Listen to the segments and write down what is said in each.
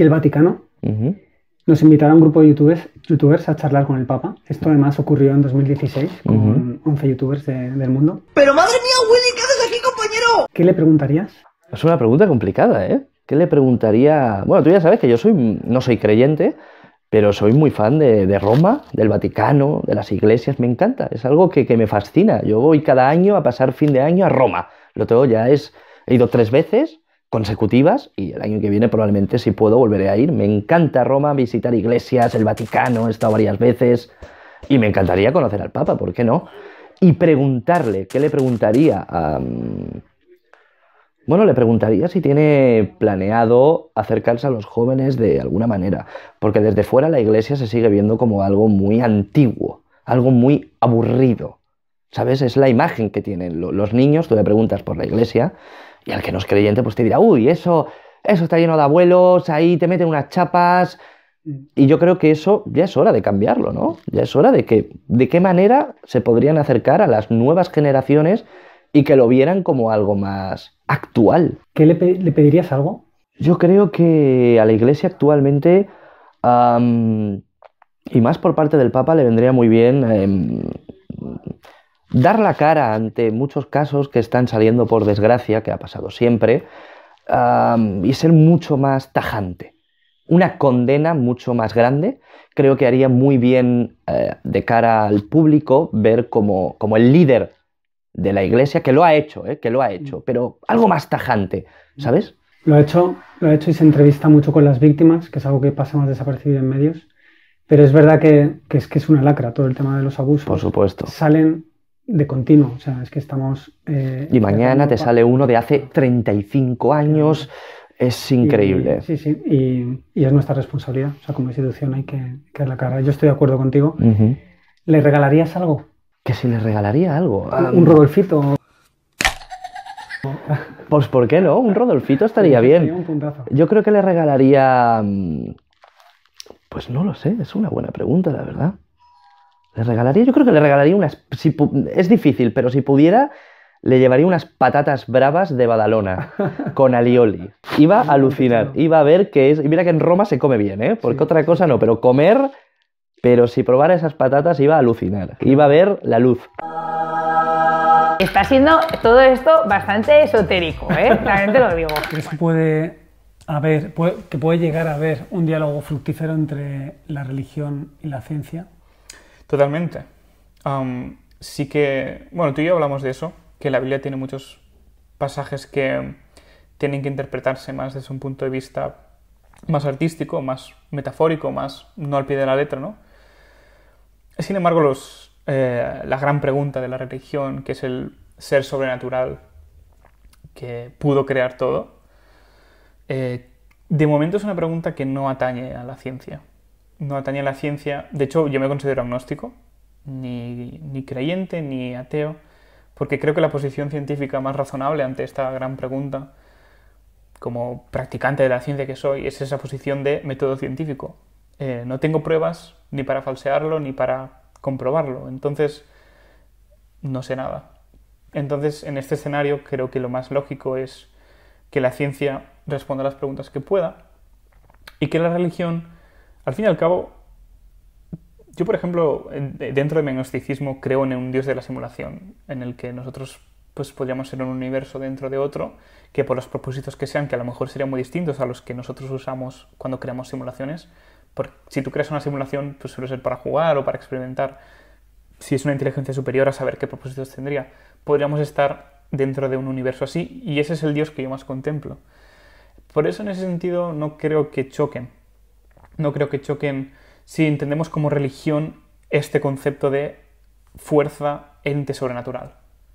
si el Vaticano Ujú. nos invitara a un grupo de youtubers a charlar con el Papa. Esto además ocurrió en 2016 con 11 youtubers del mundo. ¡Pero madre mía, Willy! ¿Qué haces aquí, compañero? ¿Qué le preguntarías? Es una pregunta complicada, ¿eh? ¿Qué le preguntaría? Bueno, tú ya sabes que yo no soy creyente, pero soy muy fan de Roma, del Vaticano, de las iglesias. Me encanta, es algo que me fascina. Yo voy cada año a pasar fin de año a Roma. Lo tengo ya, he ido 3 veces consecutivas y el año que viene probablemente, si puedo, volveré a ir. Me encanta Roma, visitar iglesias, el Vaticano, he estado varias veces y me encantaría conocer al Papa, ¿por qué no? Y preguntarle, ¿qué le preguntaría? Bueno, le preguntaría si tiene planeado acercarse a los jóvenes de alguna manera, porque desde fuera la iglesia se sigue viendo como algo muy antiguo, algo muy aburrido, ¿sabes? Es la imagen que tienen los niños. Tú le preguntas por la iglesia y al que no es creyente pues te dirá, uy, eso está lleno de abuelos, ahí te meten unas chapas. Y yo creo que eso ya es hora de cambiarlo, ¿no? Ya es hora de qué manera se podrían acercar a las nuevas generaciones y que lo vieran como algo más actual. ¿Qué le pedirías algo? Yo creo que a la Iglesia actualmente, am, y más por parte del Papa, le vendría muy bien dar la cara ante muchos casos que están saliendo por desgracia, que ha pasado siempre, y ser mucho más tajante. Una condena mucho más grande. Creo que haría muy bien de cara al público ver como el líder de la iglesia, que lo ha hecho, pero algo más tajante, ¿sabes? Lo ha hecho y se entrevista mucho con las víctimas, que es algo que pasa más desapercibido en medios. Pero es verdad que es una lacra todo el tema de los abusos. Por supuesto. Salen de continuo, o sea, es que estamos... Y mañana te sale uno de hace 35 años, es increíble. Sí, y es nuestra responsabilidad, o sea, como institución hay que dar la cara. Yo estoy de acuerdo contigo. Ujú. ¿Le regalarías algo? Que si le regalaría algo. ¿Un Rodolfito? Pues ¿por qué no? Un Rodolfito estaría Sería bien. un puntazo. Yo creo que le regalaría... Pues no lo sé, es una buena pregunta, la verdad. Yo creo que le regalaría unas... Es difícil, pero si pudiera, le llevaría unas patatas bravas de Badalona, con alioli. Iba a alucinar, iba a ver qué es... Y mira que en Roma se come bien, ¿eh? Porque Sí. otra cosa no, pero comer... Pero si probara esas patatas iba a alucinar, iba a ver la luz. Está siendo todo esto bastante esotérico, ¿eh? También te lo digo. ¿Crees que puede llegar a haber un diálogo fructífero entre la religión y la ciencia? Totalmente. Sí que, bueno, tú y yo hablamos de eso, que la Biblia tiene muchos pasajes que tienen que interpretarse más desde un punto de vista más artístico, más metafórico, más no al pie de la letra, ¿no? Sin embargo, la gran pregunta de la religión, que es el ser sobrenatural que pudo crear todo, de momento es una pregunta que no atañe a la ciencia. No atañe a la ciencia. De hecho, yo me considero agnóstico, ni creyente ni ateo, porque creo que la posición científica más razonable ante esta gran pregunta, como practicante de la ciencia que soy, es esa posición de método científico. No tengo pruebas ni para falsearlo ni para comprobarlo, entonces no sé nada. Entonces, en este escenario creo que lo más lógico es que la ciencia responda a las preguntas que pueda y que la religión, al fin y al cabo, yo por ejemplo, dentro de mi agnosticismo creo en un dios de la simulación, en el que nosotros pues podríamos ser un universo dentro de otro, que por los propósitos que sean, que a lo mejor serían muy distintos a los que nosotros usamos cuando creamos simulaciones, porque si tú creas una simulación, pues suele ser para jugar o para experimentar. Si es una inteligencia superior, a saber qué propósitos tendría. Podríamos estar dentro de un universo así, y ese es el Dios que yo más contemplo. Por eso, en ese sentido, no creo que choquen. No creo que choquen si entendemos como religión este concepto de fuerza, ente sobrenatural.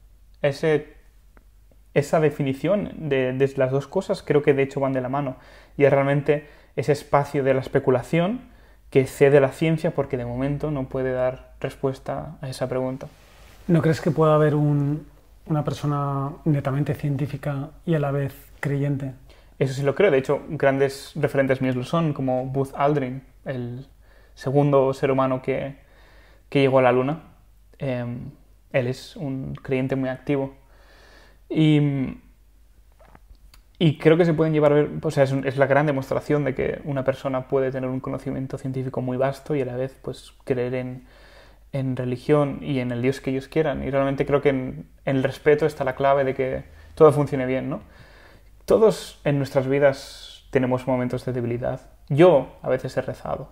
Esa definición de las dos cosas creo que de hecho van de la mano, y es realmente ese espacio de la especulación que cede la ciencia porque de momento no puede dar respuesta a esa pregunta. ¿No crees que pueda haber una persona netamente científica y a la vez creyente? Eso sí lo creo, de hecho grandes referentes míos lo son, como Buzz Aldrin, el segundo ser humano que llegó a la Luna. Él es un creyente muy activo. Y Y creo que se pueden llevar, o sea, es la gran demostración de que una persona puede tener un conocimiento científico muy vasto y a la vez pues creer en religión y en el Dios que ellos quieran. Y realmente creo que en el respeto está la clave de que todo funcione bien, ¿no? Todos en nuestras vidas tenemos momentos de debilidad. Yo a veces he rezado.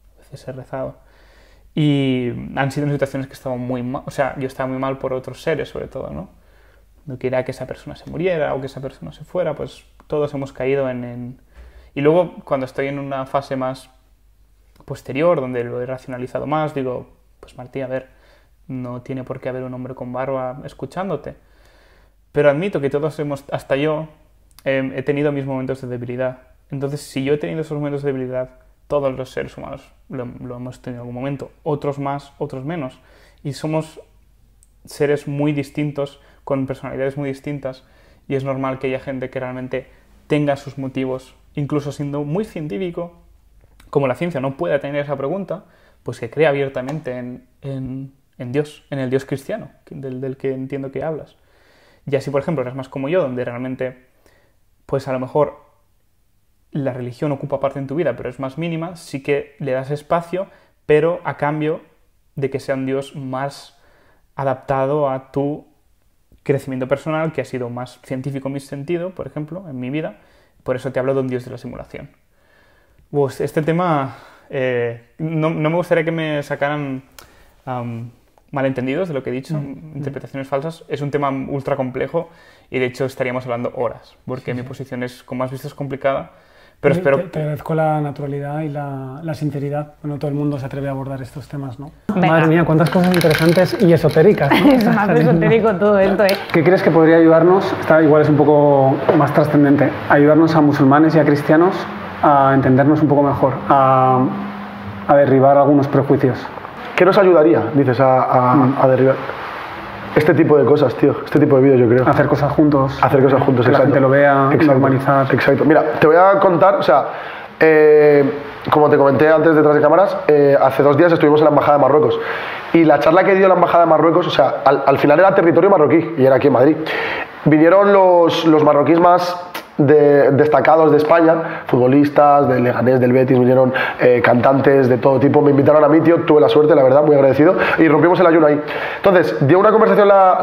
Y han sido en situaciones que estaba muy mal, o sea, yo estaba muy mal por otros seres sobre todo, ¿no? No quería que esa persona se muriera o que esa persona se fuera, pues todos hemos caído en... Y luego, cuando estoy en una fase más posterior, donde lo he racionalizado más, digo, pues Martí, a ver, no tiene por qué haber un hombre con barba escuchándote. Pero admito que todos hasta yo, he tenido mis momentos de debilidad. Entonces, si yo he tenido esos momentos de debilidad, todos los seres humanos lo hemos tenido en algún momento. Otros más, otros menos. Y somos seres muy distintos, con personalidades muy distintas, y es normal que haya gente que realmente tenga sus motivos, incluso siendo muy científico, como la ciencia no puede tener esa pregunta, pues que crea abiertamente en Dios, en el Dios cristiano, del que entiendo que hablas. Y así, por ejemplo, eres más como yo, donde realmente, pues a lo mejor la religión ocupa parte en tu vida, pero es más mínima, sí que le das espacio, pero a cambio de que sea un Dios más adaptado a tu crecimiento personal, que ha sido más científico en mi sentido, por ejemplo, en mi vida. Por eso te hablo de un Dios de la simulación. Pues este tema, no me gustaría que me sacaran malentendidos de lo que he dicho, interpretaciones falsas. Es un tema ultra complejo y de hecho estaríamos hablando horas, porque mi posición es, como has visto, es complicada. Pero espero... Te agradezco la naturalidad y la sinceridad. No todo el mundo se atreve a abordar estos temas, ¿no? Venga. Madre mía, cuántas cosas interesantes y esotéricas, ¿no? Es más esotérico todo esto, ¿eh? ¿Qué crees que podría ayudarnos? Esta igual es un poco más trascendente. Ayudarnos a musulmanes y a cristianos a entendernos un poco mejor, a derribar algunos prejuicios. ¿Qué nos ayudaría, dices, a derribar? Este tipo de cosas, tío. Este tipo de vídeos, yo creo. Hacer cosas juntos. Hacer cosas juntos, que exacto. la gente lo vea, Exacto, normalizar. Exacto. Mira, te voy a contar, o sea, como te comenté antes detrás de cámaras, hace 2 días estuvimos en la Embajada de Marruecos. Y la charla que dio la Embajada de Marruecos, o sea, al final era territorio marroquí, y era aquí en Madrid. Vinieron los marroquíes más destacados de España, futbolistas, del Leganés, del Betis, vinieron cantantes de todo tipo, me invitaron a mí, tío, tuve la suerte, la verdad, muy agradecido, y rompimos el ayuno ahí. Entonces, dio una conversación la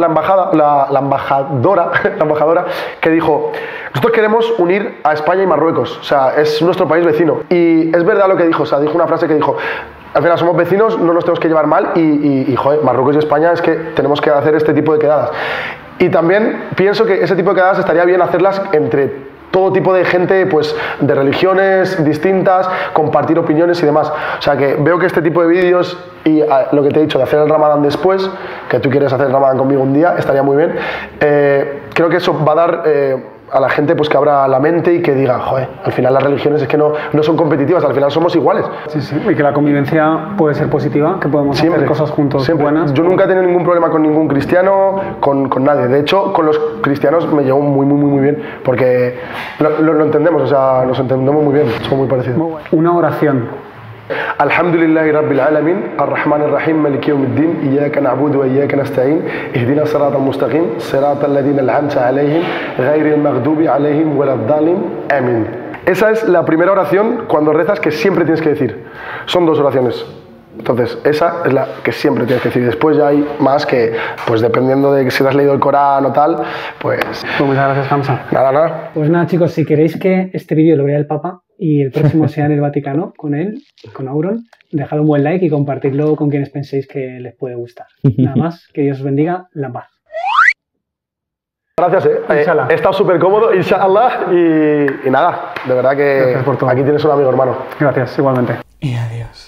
embajadora, que dijo, nosotros queremos unir a España y Marruecos, o sea, es nuestro país vecino, y es verdad lo que dijo, o sea, dijo una frase que dijo, al final somos vecinos, no nos tenemos que llevar mal, y joder, Marruecos y España es que tenemos que hacer este tipo de quedadas. Y también pienso que ese tipo de quedadas estaría bien hacerlas entre todo tipo de gente, pues de religiones distintas, compartir opiniones y demás. O sea que veo que este tipo de vídeos y lo que te he dicho de hacer el Ramadán después, que tú quieres hacer el Ramadán conmigo un día, estaría muy bien. Creo que eso va a dar a la gente pues que abra la mente y que diga, joder, al final las religiones es que no son competitivas, al final somos iguales. Sí, sí, y que la convivencia puede ser positiva, que podemos hacer cosas juntos buenas. Yo nunca he tenido ningún problema con ningún cristiano, con nadie. De hecho, con los cristianos me llevo muy bien, porque lo entendemos, o sea, nos entendemos muy bien, somos muy parecidos. Muy bueno. Una oración. Alhamdulillahi Rabbil Alamin, Ar-Rahman Ar-Rahim, Maliki Yawmiddin, Iyyaka na'budu wa iyyaka nasta'in, Ihdina siratal mustaqim, siratal ladina an'amta alayhim, ghayril maghdubi alayhim waladdallin. Amin. Esa es la primera oración cuando rezas que siempre tienes que decir. Son 2 oraciones. Entonces, esa es la que siempre tienes que decir. Después ya hay más que, pues dependiendo de si has leído el Corán o tal, pues... Pues muchas gracias, Hamza. Nada. Pues nada, chicos, si queréis que este vídeo lo vea el Papa y el próximo sea en el Vaticano, con él, con Auron, dejad un buen like y compartidlo con quienes penséis que les puede gustar. Nada más, que Dios os bendiga, la paz. Gracias, he estado súper cómodo, inshallah, y nada, de verdad que aquí tienes un amigo, hermano. Gracias, igualmente. Y adiós.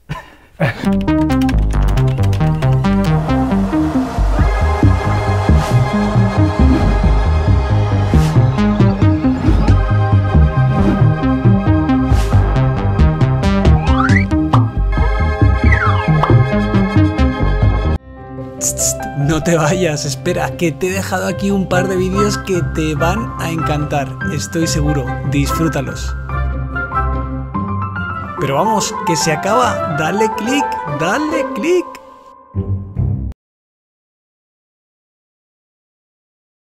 No te vayas, espera, que te he dejado aquí un par de vídeos que te van a encantar, estoy seguro, disfrútalos. Pero vamos, que se acaba, dale click, dale click.